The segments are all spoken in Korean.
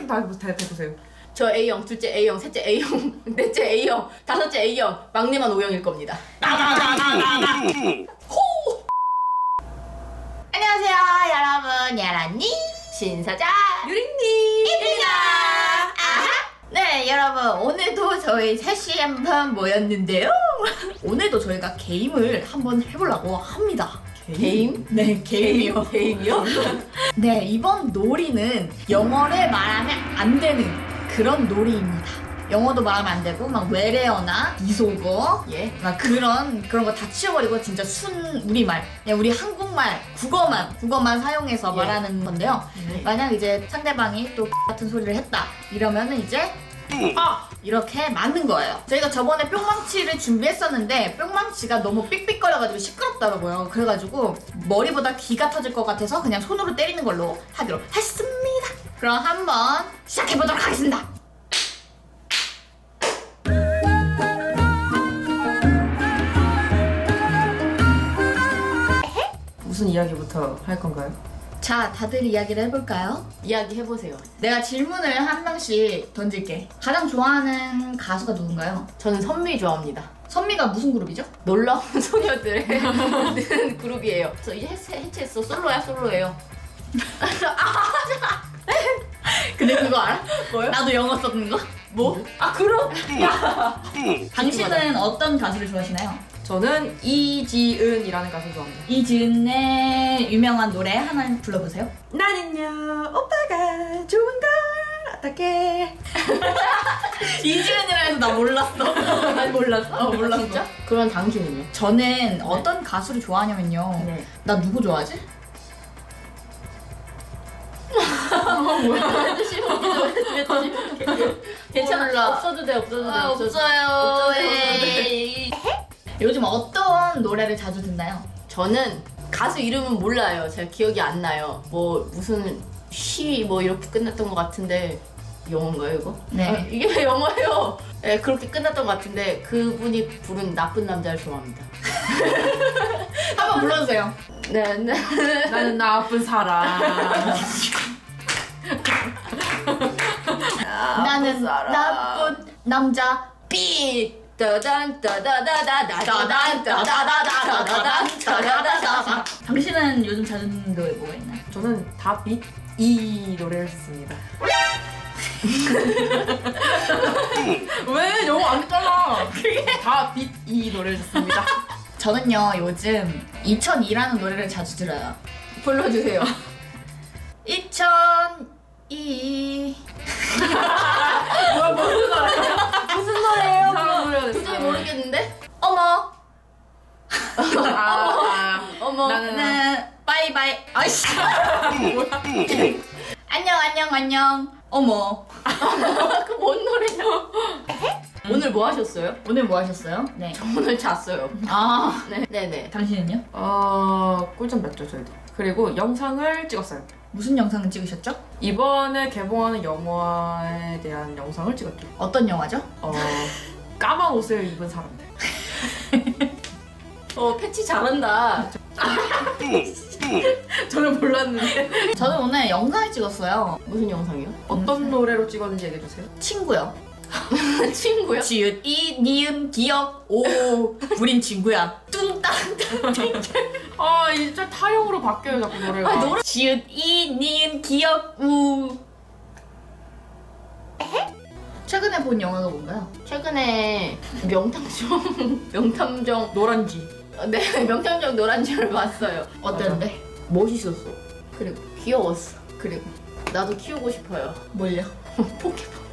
A님 다 해보세요. 저 A형, 둘째 A형, 셋째 A형, 넷째 A형, 다섯째 A형, 막내만 O형일 겁니다. 호! 안녕하세요, 여러분. 야란니 신사자 유린니입니다. 네, 여러분, 오늘도 저희 셋이 한번 모였는데요. 오늘도 저희가 게임을 한번 해보려고 합니다. 게임? 네, 게임이요. 게임이요? 네, 이번 놀이는 영어를 말하면 안 되는 그런 놀이입니다. 영어도 말하면 안 되고 막 외래어나 비속어 막 그런 거 다 치워버리고 진짜 순 우리말, 그냥 우리 한국말, 국어만 사용해서 말하는 건데요. 만약 이제 상대방이 또 같은 소리를 했다 이러면은 이제 이렇게 맞는 거예요. 저희가 저번에 뿅망치를 준비했었는데 뿅망치가 너무 삑삑거려가지고 시끄럽더라고요. 그래가지고 머리보다 귀가 터질 것 같아서 그냥 손으로 때리는 걸로 하기로 했습니다. 그럼 한번 시작해보도록 하겠습니다. 무슨 이야기부터 할 건가요? 자, 다들 이야기를 해볼까요? 이야기 해보세요. 내가 질문을 한 명씩 던질게. 가장 좋아하는 가수가 누군가요? 저는 선미 좋아합니다. 선미가 무슨 그룹이죠? 놀라운 소녀들의 그룹이에요. 저 이제 해체했어. 솔로예요. 근데 그거 알아? 뭐요? 나도 영어 썼는 거? 뭐? 그럼? 야! 당신은 어떤 가수를 좋아하시나요? 저는 이지은이라는 가수 좋아합니다. 이지은의 유명한 노래 하나 불러보세요. 나는요 오빠가 좋은 걸 어떡해. 이지은이라 해서 나 몰랐어. 아니 몰랐어? 몰랐어. 진짜? 그럼 당신은요? 저는 어떤 가수를 좋아하냐면요. 나 누구 좋아하지? 뭐야? 괜찮아. 없어도 돼. 없어요. 요즘 어떤 노래를 자주 듣나요? 저는 가수 이름은 몰라요. 제가 기억이 안 나요. 뭐 무슨 뭐 이렇게 끝났던 것 같은데 영어인가요 이거? 네. 이게 왜 영어예요? 네, 그렇게 끝났던 것 같은데 그분이 부른 나쁜 남자를 좋아합니다. 한번 불러주세요. 네. 나는 나쁜 사람. 나는 나쁜 남자 삐. 당신은 요즘 자주 듣는 노래 뭐가 있나요? 저는 다 빛 이 노래를 듣습니다. 왜 영어 안 했잖아. 다 빛 이 노래를 듣습니다. 저는요 요즘 2002라는 노래를 자주 들어요. 불러주세요. 2002. 뭐야 무슨 노래야? 무슨 노래예요? 이상한 노래가 됐어. 도저히 모르겠는데? 어머. 어머. 나는 빠이빠이. 아이씨. 안녕. 어머. 그 뭔 노래냐? 오늘 뭐 하셨어요? 네. 저 오늘 잤어요. 네네. 당신은요? 꿀잠 잤죠 저희도. 그리고 영상을 찍었어요. 무슨 영상을 찍으셨죠? 이번에 개봉하는 영화에 대한 영상을 찍었죠. 어떤 영화죠? 까만 옷을 입은 사람들. 패치 잘한다. 저는 몰랐는데. 저는 오늘 영상을 찍었어요. 무슨 영상이요? 어떤 노래로 찍었는지 얘기해주세요. 친구요. 친구요? 지읒, 이, 니은, 기역, 오. 우린 친구야. 뚱땅. 진짜 타령으로 바뀌어요 자꾸 노래가. 지읒, 이, 니은, 기역, 우. 최근에 본 영화가 뭔가요? 최근에 명탐정 노란지. 네, 명탐정 노란지를 봤어요. 어땠는데? 멋있었어. 그리고 귀여웠어. 그리고 나도 키우고 싶어요. 뭘요? 포켓몬.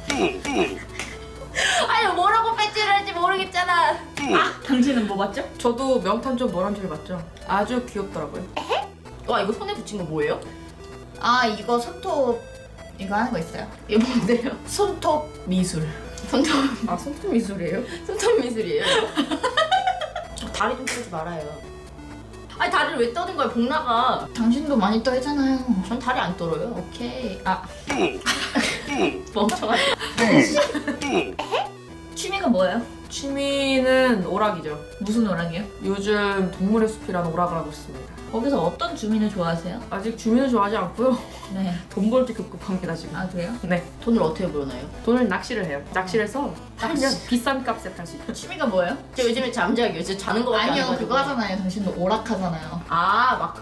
아니 뭐라고 배치를 할지 모르겠잖아. 당신은 뭐 봤죠? 저도 명탐정 노란지를 봤죠. 아주 귀엽더라고요. 와 이거 손에 붙인 거 뭐예요? 이거 손톱 이거 하는 거 있어요. 이게 뭔데요? 손톱 미술. 손톱 미술이에요? 손톱 미술이에요. 다리 좀 떨지 말아요. 아니 다리를 왜 떠는 거야? 복나가. 당신도 많이 떨잖아요. 전 다리 안 떨어요. 오케이. 멍청하다. 취미가 뭐예요? 취미는 오락이죠. 무슨 오락이요? 요즘 동물의 숲이라는 오락을 하고 있습니다. 거기서 어떤 주민을 좋아하세요? 아직 주민은 좋아하지 않고요. 네. 돈 벌 때 급급합니다 지금. 아 그래요? 네. 돈을 어떻게 벌나요? 돈을 낚시를 해요. 낚시를 해서 팔면 비싼 값에 팔 수 있어요. 취미가 뭐예요? 저 요즘에 잠자기요. 진짜 자는 거밖에 안 아니요 해가지고. 그거 하잖아요. 당신도 오락하잖아요. 아, 막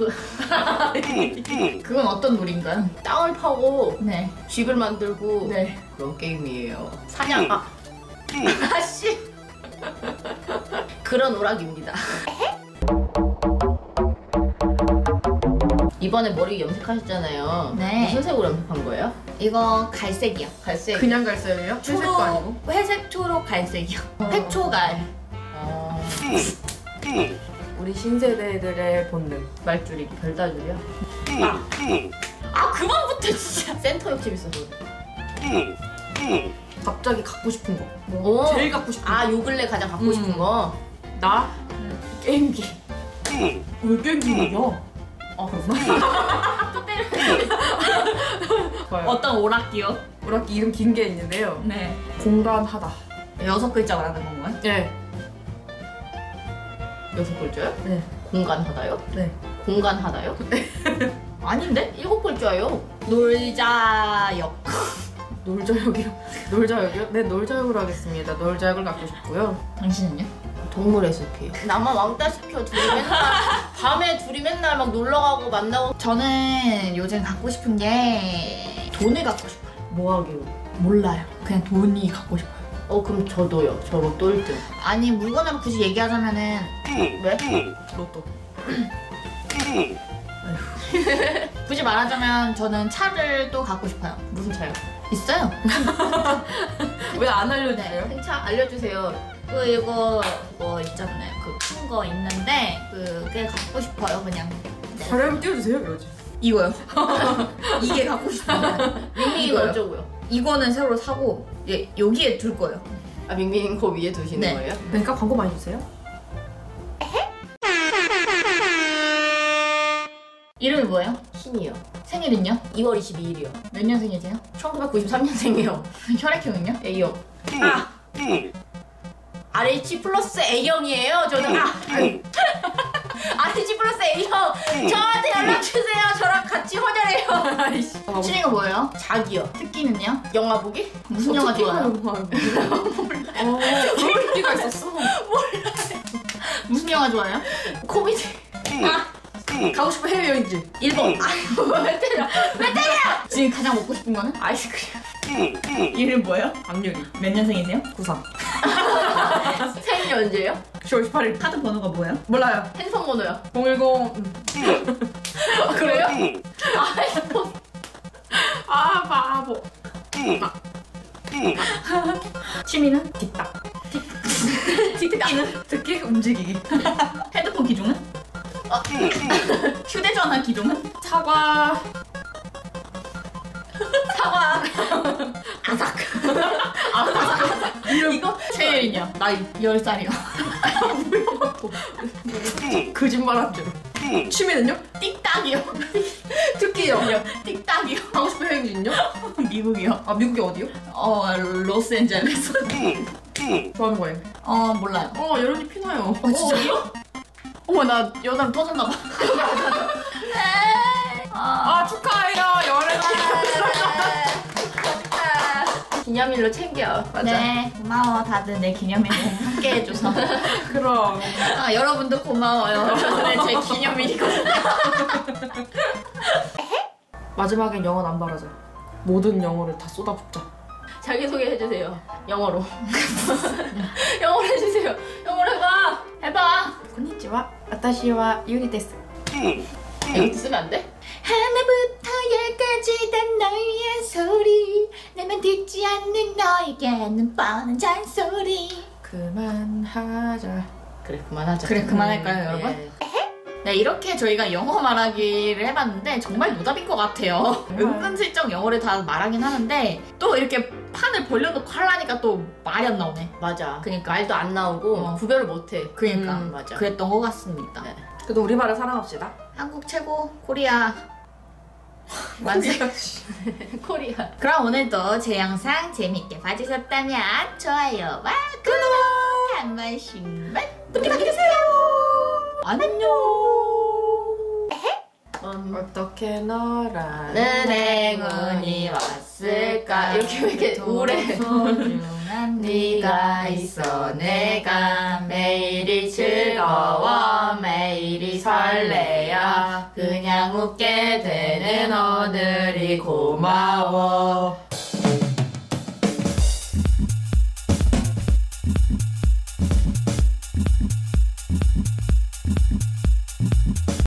그건 어떤 놀인가요? 땅을 파고 네. 집을 만들고 네. 그런 게임이에요. 사냥. 아씨. 그런 오락입니다. 이번에 머리 염색하셨잖아요. 네. 무슨 색으로 염색한 거예요? 이거 갈색이요. 갈색. 그냥 갈색이에요? 회색도 아니고? 회색, 초록, 갈색이요. 회초갈. 우리 신세대들의 본능. 말줄이기, 별다줄이요? 아 그만부터 진짜. 센터 욕심 있어서. 갑자기 갖고 싶은 거. 오. 제일 갖고 싶은 거. 아, 요 근래 가장 갖고 싶은 거. 나? 게임기. 왜 게임기냐? 아 그렇구나. 또 때려. 좋아요. 어떤 오락기요? 오락기 이름 긴 게 있는데요. 네. 공간하다. 6글자 말하는 건가요? 네. 6글자요? 네. 공간하다요? 네. 공간하다요? 아닌데? 7글자요. 놀자역. 놀자역이요? 놀자역이요? 네, 놀자역으로 하겠습니다. 놀자역을 갖고 싶고요. 당신은요? 동물의 숲이요. 나만 왕따 시켜. 둘이 맨날 밤에 둘이 맨날 막 놀러 가고 만나고. 저는 요즘 갖고 싶은 게 돈을 갖고 싶어요. 뭐 하기로? 몰라요. 그냥 돈이 갖고 싶어요. 그럼 저도요. 저 로또 1등. 아니 물건을 굳이 얘기하자면은 왜? 로또. 굳이 말하자면 저는 차를 또 갖고 싶어요. 무슨 차요? 있어요. 왜 안 알려주세요? 큰 차 알려주세요. 이거 뭐 있잖아요. 그 큰 거 있는데 그게 갖고 싶어요. 그냥 자료를 띄워주세요, 이러지. 이거요. 이게 갖고 싶어요. 밍밍이는 이거요. 어쩌고요? 이거는 새로 사고 여기에 둘 거예요. 아, 밍밍이 그 위에 두시는 네. 거예요? 그러니까 광고 많이 주세요. 이름이 뭐예요? 신이요. 생일은요? 2월 22일이요. 몇 년생이세요? 1993년생이요. 혈액형은요? A형. RH 플러스 A형이에요. 저는 RH 플러스 A형. 저한테 연락 주세요. 저랑 같이 혼혈해요. 취미가 뭐예요? 자기요. 특기는요? 영화 보기? 무슨 영화 좋아해요? 그럴 기가 있었어. 무슨 영화 좋아해요? 코미디. 가고 싶은 해외여행지. 일본. 왜 때려? 지금 가장 먹고 싶은 거는? 아이스크림. 이름 뭐예요? 악렬이. 몇 년생이세요? 93. 생일이 언제예요? 10월 18일. 카드 번호가 뭐예요? 몰라요. 핸드폰 번호요. 010. 그래요? 아, 바보. 취미는? 틱딱. 특기는? 특기 움직이기. 핸드폰 기종은? 휴대전화 기종은? 사과. 아삭. 이거 생일은요? 나이 10살이요. 거짓말한 줄. 취미는요? 띡딱이요. 특기요. 띡딱이요. 가고 싶은 여행지는요? 미국이요. 아, 미국이 어디요? 로스앤젤레스. 좋아하는 거예요. 몰라요. 여론이 피나요. 진짜요? 어머, 나 여자로 터졌나 봐. 축하해요. 열애가. 기념일로 챙겨. 맞아. 네, 고마워. 다들 내 기념일에 함께 해줘서. 그럼. 여러분도 고마워요. 오늘 제 기념일이거든요. 마지막엔 영어 안 바라자. 모든 영어를 다 쏟아붓자. 자기소개 해주세요. 영어로. 영어로 해주세요. 영어로 해봐. 해봐. konnichiwa. 와타시와 유리 데스. 이것도 쓰면 안 돼? 하나부터 열까지 다 널 위한 소리. 내만 듣지 않는 너에게는 뻔한 잔소리. 그만하자. 그래, 그만하자. 그래, 그만할까요, 여러분? 네. 네, 이렇게 저희가 영어 말하기를 해봤는데 정말 노답인 것 같아요. 은근슬쩍 영어를 다 말하긴 하는데 또 이렇게 판을 벌려놓고 하려니까 또 말이 안 나오네. 맞아. 그니까. 말도 안 나오고 구별을 못해. 그러니까 맞아. 그랬던 것 같습니다. 네. 그래도 우리말을 사랑합시다. 한국 최고 코리아 만세. 코리아. 그럼 오늘도 제 영상 재밌게 봐주셨다면 좋아요와 구독 한 번씩만 부탁드리세요. 안녕. 어떻게 너라는 행운이 왔을까? 이렇게 왜 이렇게 오래 소중한 네가 있어 내가 매일이 즐거워 매일이 설레야 그냥 웃게 되는 오늘이 고마워